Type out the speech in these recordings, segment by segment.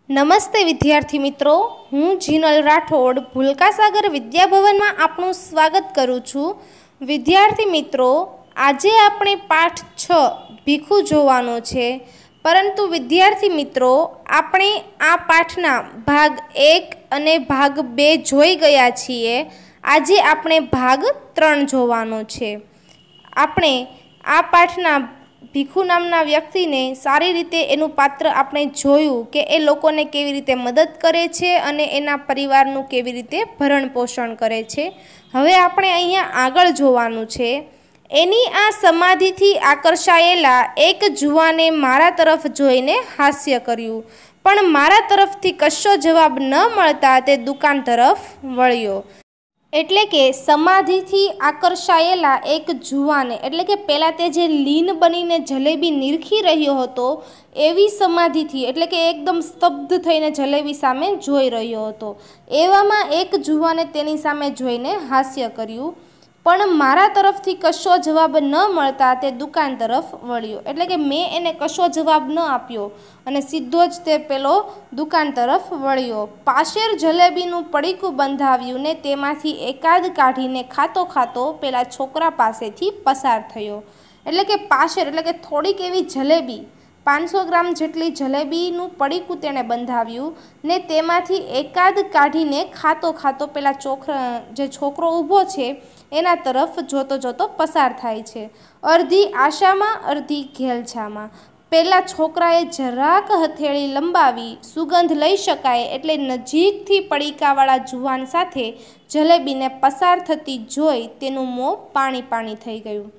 નમસ્તે વિદ્યાર્થી મિત્રો, હું જીનલ રાઠોડ ભૂલકા સાગર વિદ્યાભવનમાં આપનું સ્વાગત કરું છું। વિદ્યાર્થી મિત્રો, આજે આપણે પાઠ 6 ભીખું જોવાનો છે, પરંતુ વિદ્યાર્થી મિત્રો આપણે આ પાઠના ભાગ 1 અને ભાગ 2 જોઈ ગયા છીએ। આજે આપણે ભાગ 3 જોવાનો છે। આપણે આ પાઠના ભીખુ નામના વ્યક્તિને સારી રીતે એનું પાત્ર આપણે જોયું કે એ લોકોને કેવી રીતે મદદ કરે છે અને એના પરિવારનું કેવી રીતે ભરણ પોષણ કરે છે। હવે આપણે અહીંયા આગળ જોવાનું છે। એની આ સમાધિથી આકર્ષાયેલા એક જુવાને મારા તરફ જોઈને હાસ્ય કર્યું, પણ મારા તરફથી કશો જવાબ ન મળતા તે દુકાન તરફ વળ્યો। એટલે કે સમાધિથી આકર્ષાયેલા એક જુવાને, એટલે કે પહેલાં તે જે લીન બનીને જલેબી નિરખી રહ્યો હતો એવી સમાધિથી, એટલે કે એકદમ સ્તબ્ધ થઈને જલેબી સામે જોઈ રહ્યો હતો, એવામાં એક જુવાને તેની સામે જોઈને હાસ્ય કર્યું, પણ મારા તરફથી કશો જવાબ ન મળતા તે દુકાન તરફ વળ્યો। એટલે કે મેં એને કશો જવાબ ન આપ્યો અને સીધો જ તે પેલો દુકાન તરફ વળ્યો। પાશેર જલેબીનું પડીકું બંધાવ્યું ને તેમાંથી એકાદ કાઢીને ખાતો ખાતો પેલા છોકરા પાસેથી પસાર થયો। એટલે કે પાશેર એટલે કે થોડીક એવી જલેબી, 500 ગ્રામ જેટલી જલેબીનું પડીકું તેણે બંધાવ્યું ને તેમાંથી એકાદ કાઢીને ખાતો ખાતો પેલા જે છોકરો ઊભો છે એના તરફ જોતો જોતો પસાર થાય છે, અડધી આશામાં અડધી ઘેલછામાં। પેલા છોકરાએ જરાક હથેળી લંબાવી સુગંધ લઈ શકાય એટલે નજીકથી પડીકાવાળા જુવાન સાથે જલેબીને પસાર થતી જોઈ તેનું મોં પાણી પાણી થઈ ગયું।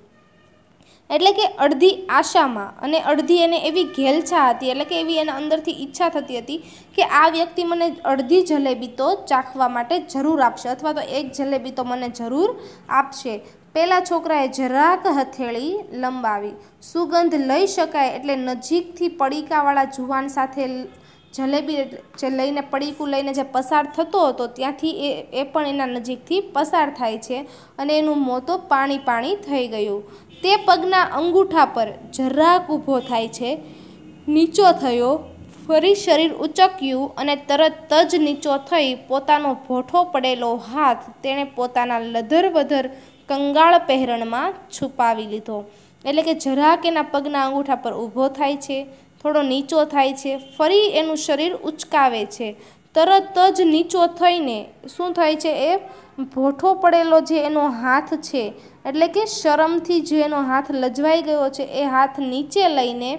એટલે કે અડધી આશામાં અને અડધી એને એવી ઘેલછા હતી, એટલે કે એવી એને અંદરથી ઈચ્છા થતી હતી કે આ વ્યક્તિ મને અડધી જલેબી તો ચાખવા માટે જરૂર આપશે, અથવા તો એક જલેબી તો મને જરૂર આપશે। પેલા છોકરાએ જરાક હથેળી લંબાવી સુગંધ લઈ શકાય એટલે નજીકથી પડીકાવાળા જુવાન સાથે જલેબી જે લઈને પડીકું લઈને જે પસાર થતો હતો ત્યાંથી એ પણ એના નજીકથી પસાર થાય છે અને એનું મોં તો પાણી પાણી થઈ ગયું। તે પગના અંગૂઠા પર જરાક ઊભો થાય છે, નીચો થયો, ફરી શરીર ઉચક્યું અને તરત જ નીચો થઈ પોતાનો ભોઠો પડેલો હાથ તેણે પોતાના લધર-વધર કંગાળ પહેરણમાં છુપાવી લીધો। એટલે કે જરાક એના પગના અંગૂઠા પર ઊભો થાય છે, થોડો નીચો થાય છે, ફરી એનું શરીર ઉચકાવે છે, તરત જ નીચો થઈને શું થાય છે, એ ભોઠો પડેલો જે એનો હાથ છે, એટલે કે શરમથી જે એનો હાથ લજવાઈ ગયો છે એ હાથ નીચે લઈને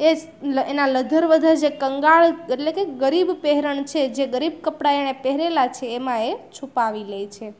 એના લધર-વધર જે કંગાળ એટલે કે ગરીબ પહેરણ છે, જે ગરીબ કપડાં એણે પહેરેલા છે એમાં એ છુપાવી લે છે।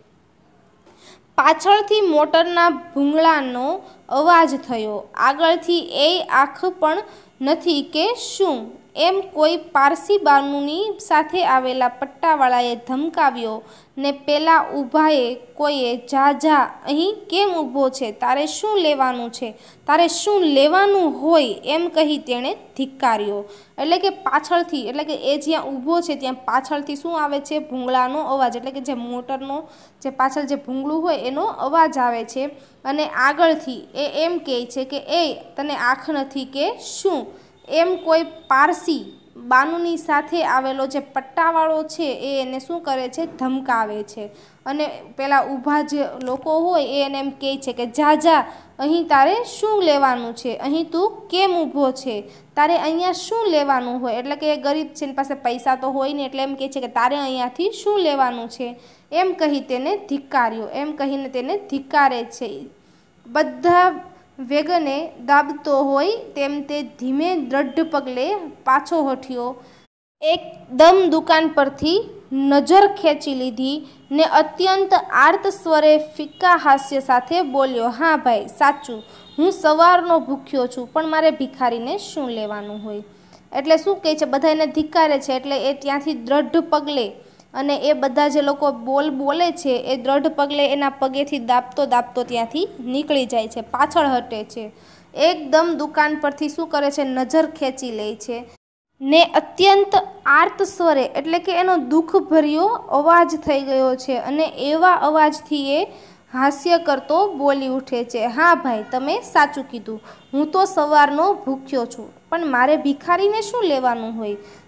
પાછળથી મોટરના ભૂંગળાનો અવાજ થયો, આગળથી એ આંખ પણ નથી કે શું એમ કોઈ પારસી બાનુની સાથે આવેલા પટ્ટાવાળાએ ધમકાવ્યો ને પેલા ઊભાએ કોઈએ જા જા અહીં કેમ ઊભો છે, તારે શું લેવાનું છે, તારે શું લેવાનું હોય એમ કહી તેણે ધિક્કાર્યો। એટલે કે પાછળથી, એટલે કે એ જ્યાં ઊભો છે ત્યાં પાછળથી શું આવે છે, ભૂંગળાનો અવાજ, એટલે કે જે મોટરનો જે પાછળ જે ભૂંગળું હોય એનો અવાજ આવે છે અને આગળથી એ એમ કહે છે કે એ તને આંખ નથી કે શું એમ કોઈ પારસી બાનુની સાથે આવેલો જે પટ્ટાવાળો છે એ એને શું કરે છે, ધમકાવે છે અને પેલા ઊભા જે લોકો હોય એ એને એમ કહે છે કે જા જા અહીં તારે શું લેવાનું છે, અહીં તું કેમ ઊભો છે, તારે અહીંયા શું લેવાનું હોય। એટલે કે એ ગરીબ છે, એની પાસે પૈસા તો હોય ને, એટલે એમ કહે છે કે તારે અહીંયાથી શું લેવાનું છે એમ કહી તેને ધિક્કાર્યો, એમ કહીને તેને ધિક્કારે છે। બધા વેગને દાબતો હોય તેમ તે ધીમે દ્રઢ પગલે પાછો હટ્યો, એકદમ દુકાન પરથી નજર ખેંચી લીધી ને અત્યંત આર્ત સ્વરે ફિક્કા હાસ્ય સાથે બોલ્યો, હા ભાઈ સાચું, હું સવારનો ભૂખ્યો છું, પણ મારે ભિખારીને શું લેવાનું હોય। એટલે શું કહે છે, બધા એને ધિક્કારે છે એટલે એ ત્યાંથી દ્રઢ પગલે અને એ બધા જે લોકો બોલે છે એ દ્રઢ પગલે એના પગેથી દાબતો દાબતો ત્યાંથી નીકળી જાય છે, પાછળ હટે છે, એકદમ દુકાન પરથી શું કરે છે, નજર ખેંચી લે છે ને અત્યંત આર્ત સ્વરે એટલે કે એનો દુઃખભર્યો અવાજ થઈ ગયો છે અને એવા અવાજથી એ હાસ્ય કરતો બોલી ઉઠે છે, હા ભાઈ તમે સાચું કીધું, હું તો સવારનો ભૂખ્યો છું, પણ મારે ભિખારીને શું લેવાનું હોય,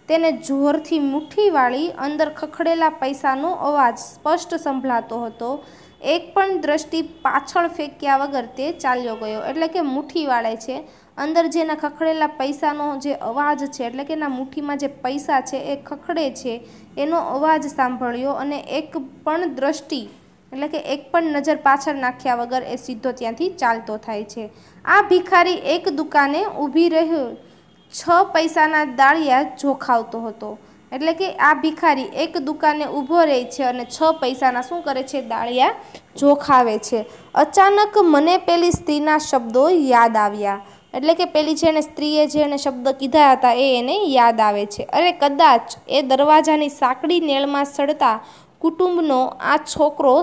તેને જોરથી મુઠ્ઠી વાળી અંદર ખખડેલા પૈસાનો અવાજ સ્પષ્ટ સંભળાતો હતો. એક પણ દ્રષ્ટિ પાછળ ફેંક્યા વગર તે ચાલ્યો ગયો. એટલે કે મુઠ્ઠી વાળે છે, અંદર જેના ખખડેલા પૈસાનો જે અવાજ છે, એટલે કે એના મુઠ્ઠીમાં જે પૈસા છે એ ખખડે છે એનો અવાજ સાંભળ્યો અને એક પણ દ્રષ્ટિ એટલે કે એક પણ નજર પાછળ નાખ્યા વગર એ સીધો ત્યાંથી ચાલતો થાય છે. આ ભિખારી એક દુકાને ઊભી રહ્યો 6 પૈસાના દાળિયા જોખાવતો હતો. એટલે કે આ ભિખારી એક દુકાને ઊભો રહે છે અને 6 પૈસાના શું કરે છે? દાળિયા જોખાવે છે. અચાનક મને પેલી સ્ત્રીના શબ્દો યાદ આવ્યા. એટલે કે પેલી છે ને સ્ત્રીએ જેને શબ્દ કીધા હતા એ એને યાદ આવે છે. અરે કદાચ એ દરવાજાની સાંકડી નેળમાં સડતા કુટુંબનો આ છોકરો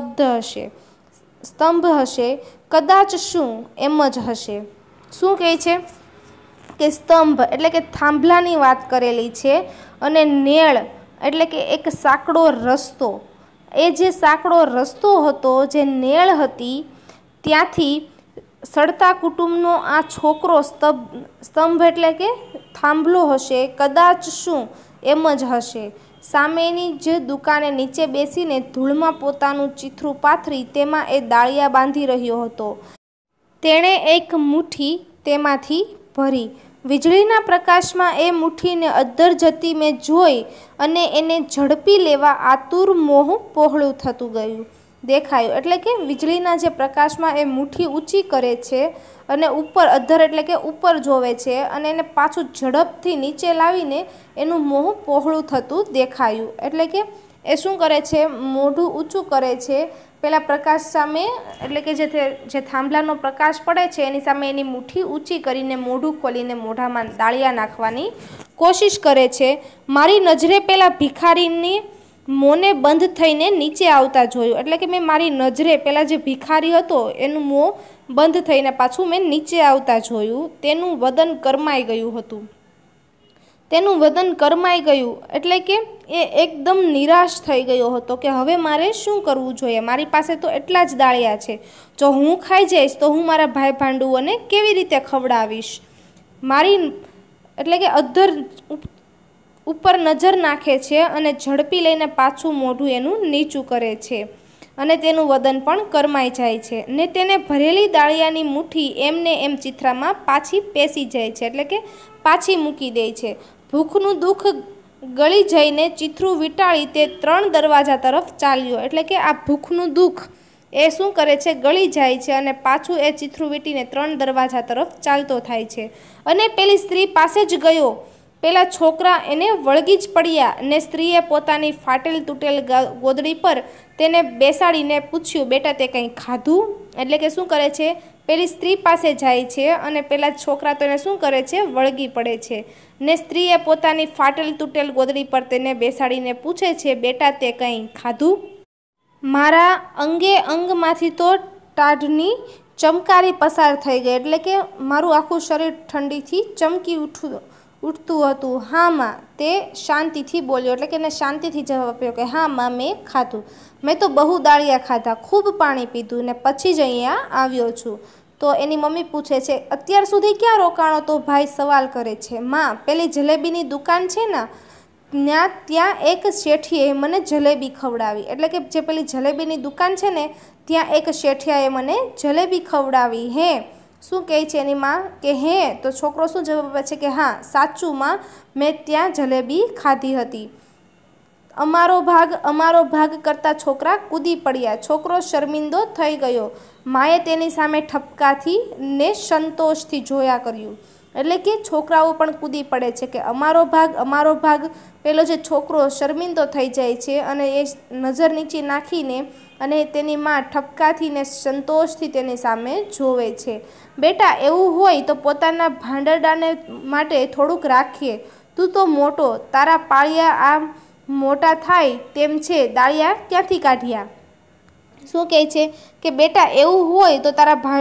સ્તંભ હશે. કદાચ શું એમ જ હશે. શું કહે છે કે સ્તંભ એટલે કે થાંભલાની વાત કરેલી છે અને નેળ એટલે કે એક સાંકડો રસ્તો. એ જે સાંકડો રસ્તો હતો, જે નેળ હતી, ત્યાંથી સડતા કુટુંબનો આ છોકરો સ્તંભ એટલે કે થાંભલો હશે. કદાચ શું એમ જ હશે. સામેની જ દુકાને નીચે બેસીને ધૂળમાં પોતાનું ચીથરું પાથરી તેમાં એ દાળિયા બાંધી રહ્યો હતો. તેણે એક મુઠ્ઠી તેમાંથી ભરી. વીજળીના પ્રકાશમાં એ મુઠ્ઠીને અદ્ધર જતી મેં જોઈ અને એને ઝડપી લેવા આતુર મોહ પહોળું થતું ગયું દેખાયું. એટલે કે વીજળીના જે પ્રકાશમાં એ મુઠ્ઠી ઊંચી કરે છે અને ઉપર અદ્ધર એટલે કે ઉપર જોવે છે અને એને પાછું ઝડપથી નીચે લાવીને એનું મોં પહોળું થતું દેખાયું. એટલે કે એ શું કરે છે? મોઢું ઊંચું કરે છે પેલા પ્રકાશ સામે. એટલે કે જે થાંભલાનો પ્રકાશ પડે છે એની સામે એની મુઠ્ઠી ઊંચી કરીને મોઢું ખોલીને મોઢામાં દાળિયા નાખવાની કોશિશ કરે છે. મારી નજરે પેલા ભિખારીની મોંને બંધ થઈને નીચે આવતા જોયું. એટલે કે મેં મારી નજરે પેલા જે ભિખારી હતો એનું મોં બંધ થઈને પાછું મેં નીચે આવતા જોયું. તેનું વદન કરમાઈ ગયું હતું. એટલે કે એ એકદમ નિરાશ થઈ ગયો હતો કે હવે મારે શું કરવું જોઈએ? મારી પાસે તો એટલા જ દાળિયા છે. જો હું ખાઈ જઈશ તો હું મારા ભાઈ ભાંડુઓને કેવી રીતે ખવડાવીશ? એટલે કે અદ્ધર ઉપર નજર નાખે છે અને ઝડપી લઈને પાછું મોઢું એનું નીચું કરે છે અને તેનું વદન પણ કરમાઈ જાય છે ને તેને ભરેલી દાળિયાની મુઠ્ઠી એમને એમ ચિથરામાં પાછી પેસી જાય છે. એટલે કે પાછી મૂકી દે છે. ભૂખનું દુઃખ ગળી જઈને ચિથરું વીંટાળી તે 3 દરવાજા તરફ ચાલ્યો. એટલે કે આ ભૂખનું દુઃખ એ શું કરે છે? ગળી જાય છે અને પાછું એ ચિથરું વીંટીને 3 દરવાજા તરફ ચાલતો થાય છે અને પેલી સ્ત્રી પાસે જ ગયો. પેલા છોકરા એને વળગી જ પડ્યા ને સ્ત્રીએ પોતાની ફાટેલ તૂટેલ ગોદડી પર તેને બેસાડીને પૂછ્યું, બેટા તે કંઈ ખાધું? એટલે કે શું કરે છે? પેલી સ્ત્રી પાસે જાય છે અને પેલા છોકરા તો એને શું કરે છે? વળગી પડે છે ને સ્ત્રીએ પોતાની ફાટેલ તૂટેલ ગોદડી પર તેને બેસાડીને પૂછે છે, બેટા તે કંઈ ખાધું? મારા અંગે અંગમાંથી તો ટાઢની ચમકારી પસાર થઈ ગઈ. એટલે કે મારું આખું શરીર ઠંડીથી ચમકી ઉઠતું હતું. હા માં, તે શાંતિથી બોલ્યો. એટલે કે એને શાંતિથી જવાબ આપ્યો કે હા માં, મેં ખાધું. મેં તો બહુ દાળિયા ખાધા, ખૂબ પાણી પીધું ને પછી જ અહીંયા આવ્યો છું. તો એની મમ્મી પૂછે છે, અત્યાર સુધી ક્યાં રોકાણો? તો ભાઈ સવાલ કરે છે, માં પેલી જલેબીની દુકાન છે ને ત્યાં એક શેઠીએ મને જલેબી ખવડાવી. એટલે કે જે પેલી જલેબીની દુકાન છે ને ત્યાં એક શેઠિયાએ મને જલેબી ખવડાવી. હે, શું કહે છે એની માં કે હે? તો છોકરો શું જવાબ આપે છે કે હા સાચું માં, મેં ત્યાં જલેબી ખાધી હતી. અમારો ભાગ કરતા છોકરા કૂદી પડ્યા. છોકરો શર્મિંદો થઈ ગયો. માએ તેની સામે ઠપકાથી ને સંતોષથી જોયા કર્યું. એટલે કે છોકરાઓ પણ કૂદી પડે છે કે અમારો ભાગ. પેલો જે છોકરો શર્મિંદો થઈ જાય છે અને એ નજર નીચે નાખીને અને તેની માં ઠપકાથી ને સંતોષથી તેની સામે જોવે છે. બેટા એવું હોય તો પોતાના ભાંડરડાને માટે થોડુંક રાખીએ. તું તો મોટો, તારા પાળિયા આ મોટા થાય તેમ છે, દાળિયા ક્યાંથી કાઢ્યા? શું કહે છે કે બેટા એવું હોય તો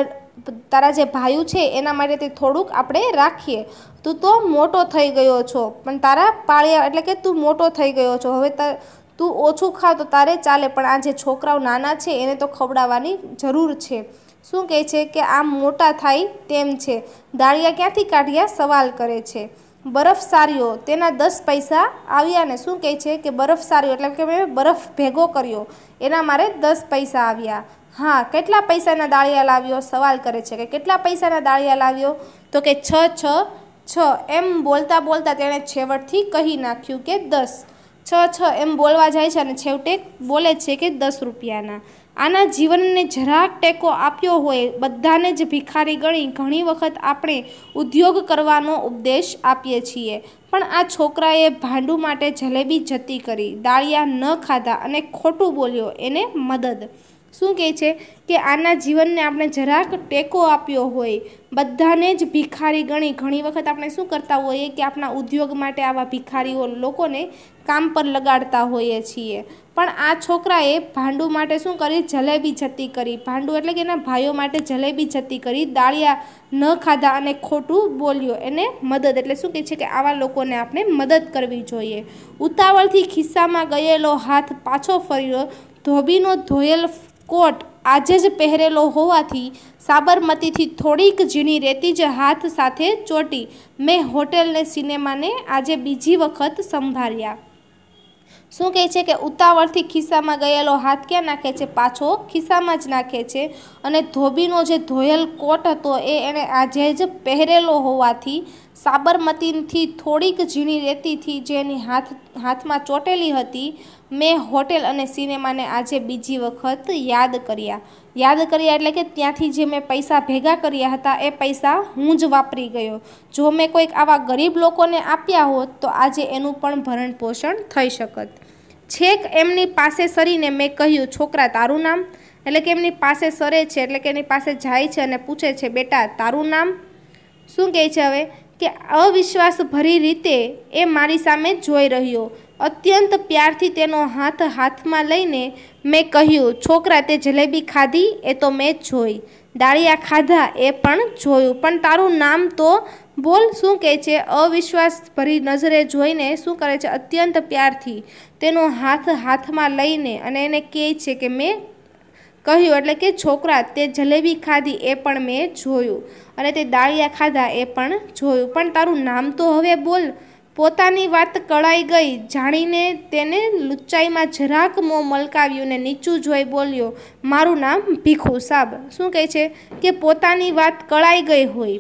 તારા જે ભાઈઓ છે એના માટે તે થોડુંક આપણે રાખીએ. તું તો મોટો થઈ ગયો છો પણ તારા પાળિયા એટલે કે તું મોટો થઈ ગયો છો, હવે તું ઓછું ખાવ તો તારે ચાલે, પણ આ જે છોકરાઓ નાના છે એને તો ખવડાવવાની જરૂર છે. શું કહે છે કે આમ મોટા થાય તેમ છે, દાળિયા ક્યાંથી કાઢ્યા? સવાલ કરે છે. બરફ સાર્યો તેના 10 પૈસા આવ્યા ને શું કહે છે કે બરફ સાર્યો એટલે કે મેં બરફ ભેગો કર્યો એના મારે 10 પૈસા આવ્યા. હા, કેટલા પૈસાના દાળિયા લાવ્યો? સવાલ કરે છે કે કેટલા પૈસાના દાળિયા લાવ્યો? તો કે 6 6 6 એમ બોલતા બોલતા તેણે છેવટથી કહી નાખ્યું કે 10. 6 6 એમ બોલવા જાય છે અને છેવટે બોલે છે કે 10 રૂપિયાના. આના જીવનને જરાક ટેકો આપ્યો હોય, બધાને જ ભિખારી ગણી ઘણી વખત આપણે ઉદ્યોગ કરવાનો ઉપદેશ આપીએ છીએ, પણ આ છોકરાએ ભાંડું માટે જલેબી જતી કરી, દાળિયા ન ખાધા અને ખોટું બોલ્યો એને મદદ. શું કહે છે કે આના જીવનને આપણે જરાક ટેકો આપ્યો હોય, બધાને જ ભિખારી ગણી ઘણી વખત આપણે શું કરતા હોઈએ કે આપણા ઉદ્યોગ માટે આવા ભિખારીઓ લોકોને કામ પર લગાડતા હોઈએ છીએ, પણ આ છોકરાએ ભાંડું માટે શું કરી? જલેબી જતી કરી. ભાંડું એટલે કે એના ભાઈઓ માટે જલેબી જતી કરી, દાળિયા ન ખાધા અને ખોટું બોલ્યો એને મદદ. એટલે શું કહે છે કે આવા લોકોને આપણે મદદ કરવી જોઈએ. ઉતાવળથી ખિસ્સામાં ગયેલો હાથ પાછો ફર્યો, ધોબીનો ધોયેલ કોટ આજે જ પહેરેલો હોવાથી સાબરમતીથી થોડીક ઝીણી રેતી જ હાથ સાથે ચોટી. મેં હોટેલને સિનેમાને આજે બીજી વખત સંભાળ્યા. શું કહે છે કે ઉતાવળથી ખિસ્સામાં ગયેલો હાથ ક્યાં નાખે છે? પાછો ખિસ્સામાં જ નાખે છે. અને ધોબીનો જે ધોયેલ કોટ હતો એ એણે આજે જ પહેરેલો હોવાથી સાબરમતીથી થોડીક ઝીણી રેતીથી જે એની હાથમાં ચોટેલી હતી, મેં હોટેલ અને સિનેમાને આજે બીજી વખત યાદ કર્યા. યાદ કર્યા એટલે કે ત્યાંથી જે મેં પૈસા ભેગા કર્યા હતા એ પૈસા હું જ વાપરી ગયો. જો મેં કોઈક આવા ગરીબ લોકોને આપ્યા હોત તો આજે એનું પણ ભરણ પોષણ થઈ શકત. છેક એમની પાસે સરીને મેં કહ્યું, છોકરા તારું નામ? એટલે કે એમની પાસે સરે છે એટલે કે એની પાસે જાય છે અને પૂછે છે, બેટા તારું નામ? શું કહે છે હવે કે અવિશ્વાસ ભરી રીતે એ મારી સામે જોઈ રહ્યો. અત્યંત પ્યારથી તેનો હાથ હાથમાં લઈને મેં કહ્યું, છોકરા તે જલેબી ખાધી એ તો મેં જોઈ, દાળિયા ખાધા એ પણ જોયું, પણ તારું નામ તો બોલ. શું કહે છે? અવિશ્વાસ ભરી નજરે જોઈને શું કરે છે? અત્યંત પ્યારથી તેનો હાથ હાથમાં લઈને અને એને કહે છે કે મેં કહ્યું એટલે કે છોકરા તે જલેબી ખાધી એ પણ મેં જોયું અને તે દાળિયા ખાધા એ પણ જોયું, પણ તારું નામ તો હવે બોલ. પોતાની વાત કળાઈ ગઈ જાણીને તેને લુચ્ચાઈમાં જરાક મોં મલકાવ્યું ને નીચું જોઈ બોલ્યો, મારું નામ ભીખુ સાબ. શું કહે છે કે પોતાની વાત કળાઈ ગઈ હોય,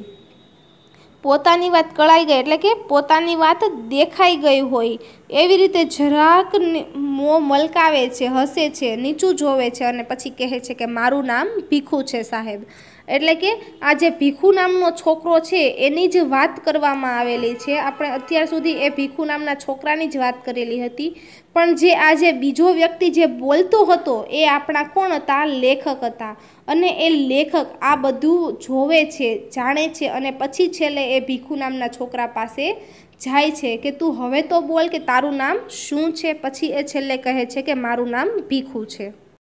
પોતાની વાત કળાઈ ગઈ એટલે કે પોતાની વાત દેખાઈ ગઈ હોય એવી રીતે જરાક મોં મલકાવે છે, હસે છે, નીચું જોવે છે અને પછી કહે છે કે મારું નામ ભીખુ છે સાહેબ. એટલે કે આ જે ભીખુ નામનો છોકરો છે એની જ વાત કરવામાં આવેલી છે. આપણે અત્યાર સુધી એ ભીખુ નામના છોકરાની જ વાત કરેલી હતી, પણ જે આ જે બીજો વ્યક્તિ જે બોલતો હતો એ આપણા કોણ હતા? લેખક હતા. અને એ લેખક આ બધું જોવે છે, જાણે છે અને પછી છેલ્લે એ ભીખુ નામના છોકરા પાસે જાય છે કે તું હવે તો બોલ કે તારું નામ શું છે? પછી એ છેલ્લે કહે છે કે મારું નામ ભીખુ છે.